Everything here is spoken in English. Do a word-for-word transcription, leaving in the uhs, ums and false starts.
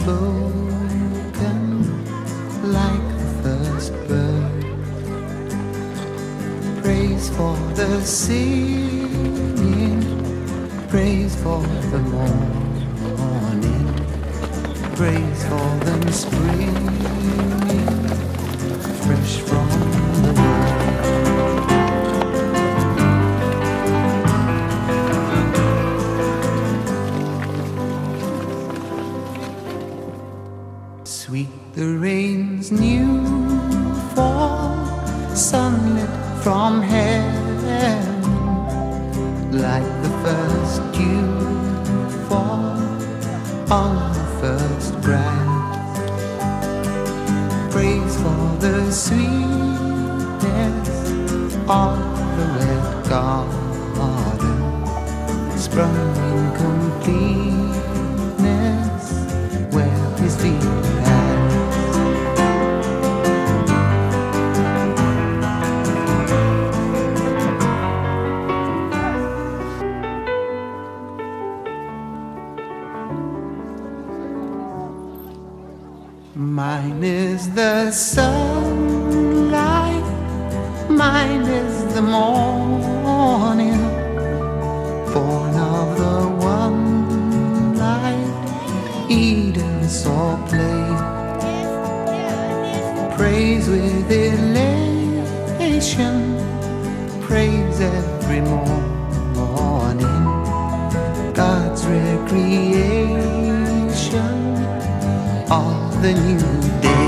spoken like the first bird. Praise for the singing, praise for the morning, praise for them springing fresh from the world. Sweet the rain's new fall, sunlit from heaven, like the first dew fall on the first grass. Praise for the sweetness of the red garden, sprung in completeness where his feet mine is the sunlight, mine is the morning, born of the one light Eden saw play. Praise with elation, praise every morning, God's recreation of the new day.